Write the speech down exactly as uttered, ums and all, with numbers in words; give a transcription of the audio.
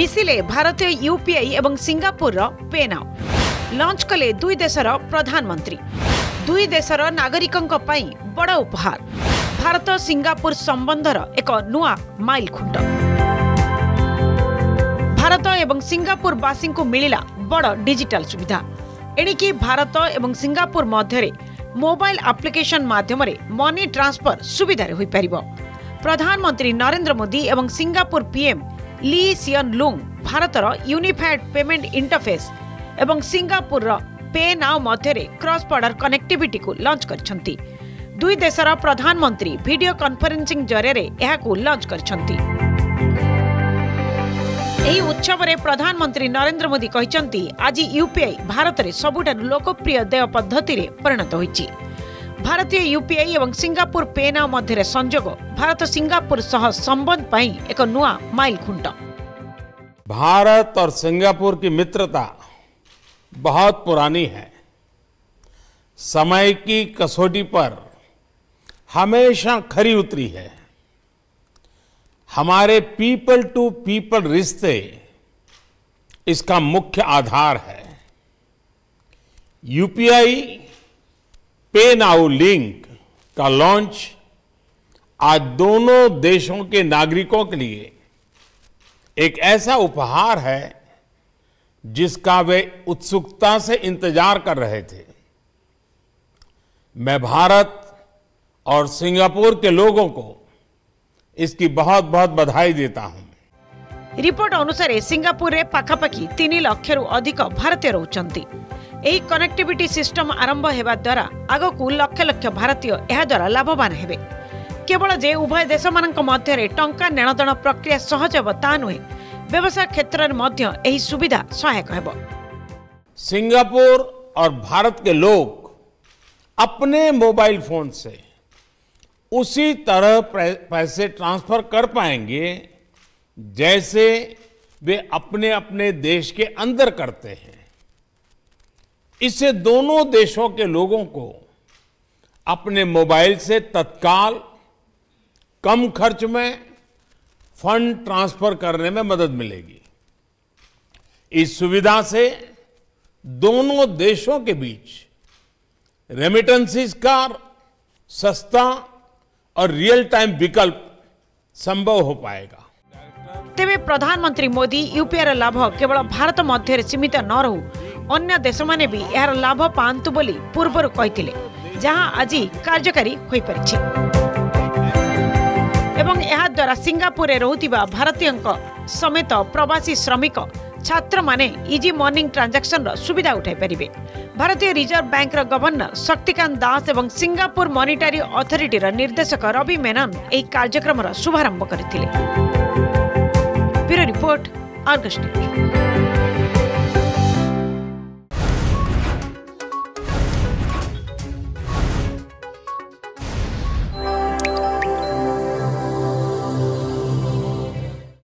मिसिले भारतीय यूपीआई एवं Singapore pay now launch कले दुई देशर प्रधानमंत्री दुई देशर नागरिकों पई बड़ उपहार भारत सिंगापुर संबंधर एक नुआ माइल खुंट भारत एवं सिंगापुर वासी को मिलिला बड़ डिजिटल सुविधा एणिकी भारत एवं सिंगापुर मध्य मोबाइल एप्लिकेशन माध्यम मनी ट्रांसफर सुविधा होई परिबो। प्रधानमंत्री नरेंद्र मोदी एवं Singapore PM Lee Hsien Loong भारतर यूनिफाइड पेमेंट इंटरफेस एवं सिंगापुर पे नाउ मध्य क्रॉस बॉर्डर कनेक्टिविटी को लॉन्च करछंती। दुई देशर प्रधानमंत्री वीडियो कॉन्फ्रेंसिंग जरिए यहां लॉन्च करछंती। एही उत्सव में प्रधानमंत्री नरेंद्र मोदी कहते आज यूपीआई भारत में सबुठारु लोकप्रिय देय पद्धति में परिणत होइछि। भारतीय यूपीआई एवं सिंगापुर पे नाउ मध्य संजोग भारत सिंगापुर सह संबंध पई एक नुआ माइल खुंट। भारत और सिंगापुर की मित्रता बहुत पुरानी है। समय की कसौटी पर हमेशा खरी उतरी है। हमारे पीपल टू पीपल रिश्ते इसका मुख्य आधार है। यूपीआई पे नाउ लिंक का लॉन्च आज दोनों देशों के नागरिकों के लिए एक ऐसा उपहार है जिसका वे उत्सुकता से इंतजार कर रहे थे। मैं भारत और सिंगापुर के लोगों को इसकी बहुत बहुत बधाई देता हूं। रिपोर्ट अनुसार सिंगापुर रे पाखापाखि तीन लाख रु अधिक भारतीय रहउचंती। एही कनेक्टिविटी सिस्टम आरंभ हेबा द्वारा आगकू लक्ष लक्ष भारतीय एहा द्वारा लाभवान हेबे। केवल जे उभय देश मानक मध्य टंका नेणदेण प्रक्रिया सहज हेब ता नुहे, व्यवसाय क्षेत्र में मध्य एही सुविधा सहायक हेब। सिंगापुर और भारत के लोग अपने मोबाइल फोन से उसी तरह पैसे ट्रांसफर कर पाएंगे जैसे वे अपने अपने देश के अंदर करते हैं। इससे दोनों देशों के लोगों को अपने मोबाइल से तत्काल कम खर्च में फंड ट्रांसफर करने में मदद मिलेगी। इस सुविधा से दोनों देशों के बीच रेमिटेंसेस का सस्ता और रियल टाइम विकल्प संभव हो पाएगा। तेबे प्रधानमंत्री मोदी यूपीआई लाभ केवल भारत मध्य सीमित न रहू अन्य देश माने भी यार लाभ पांतु बोली पूर्वर कहिथिले, जहां आज कार्यकारी होई परिछि। एवं यह द्वारा सिंगापुर रे रहुतिबा भारतीयंक समेत प्रवासी श्रमिक छात्र माने इजी मॉर्निंग ट्रांजैक्शन सुविधा उठाई परिबे। भारतीय रिजर्व बैंक र गवर्नर शक्तिकांत दास एवं सिंगापुर मॉनिटरी अथॉरिटी र निर्देशक रवि मेनन एही कार्यक्रम शुभारंभ करथिले। Bureau report, Argus news.